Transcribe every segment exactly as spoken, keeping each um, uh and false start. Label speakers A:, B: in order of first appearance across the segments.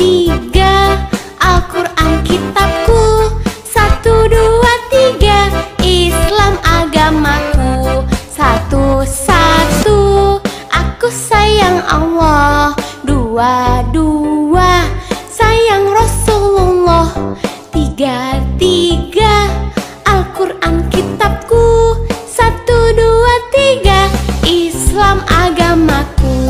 A: tiga, Al-Quran kitabku. Satu, dua, tiga, Islam agamaku. Satu, satu, aku sayang Allah. Dua, dua, sayang Rasulullah. Tiga, tiga, Al-Quran kitabku. Satu, dua, tiga, Islam agamaku.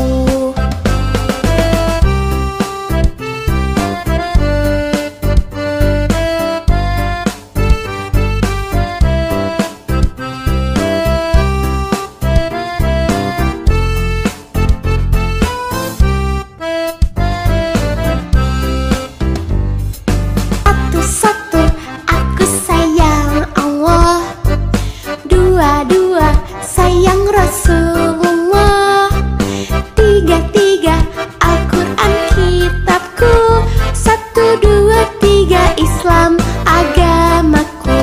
A: Satu, aku sayang Allah. Dua, dua, sayang Rasulullah. Tiga, tiga, Al-Quran kitabku. Satu, dua, tiga, Islam agamaku.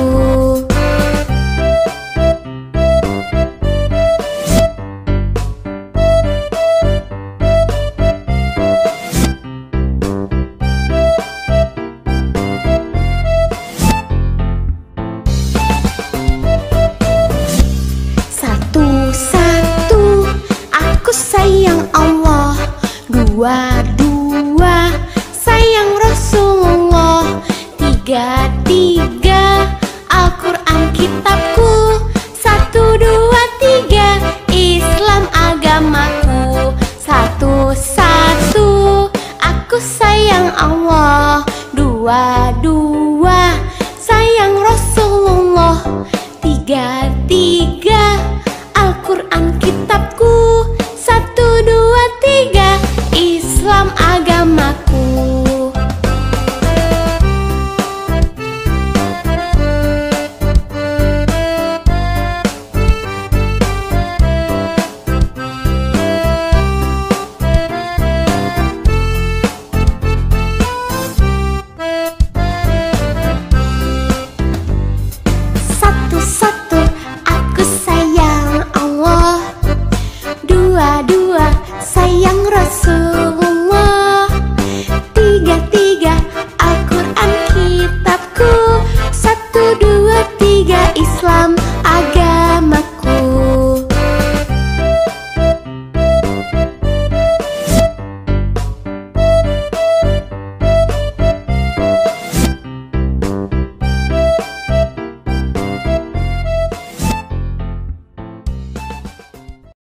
A: Satu, aku sayang Allah. Dua, dua, sayang Rasulullah. Tiga, tiga, Al-Quran kitabku. Satu, dua, tiga, Islam agamaku. Satu, satu, aku sayang Allah. Dua, dua, sayang Rasulullah. Tiga,